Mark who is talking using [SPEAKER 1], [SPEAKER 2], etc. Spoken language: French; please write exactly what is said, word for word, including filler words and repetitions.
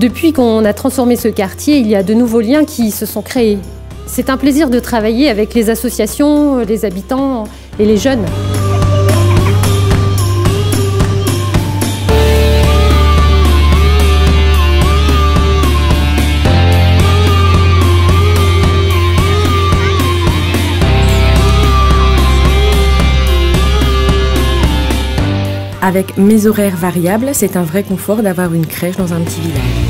[SPEAKER 1] Depuis qu'on a transformé ce quartier, il y a de nouveaux liens qui se sont créés. C'est un plaisir de travailler avec les associations, les habitants et les jeunes.
[SPEAKER 2] Avec mes horaires variables, c'est un vrai confort d'avoir une crèche dans un petit village.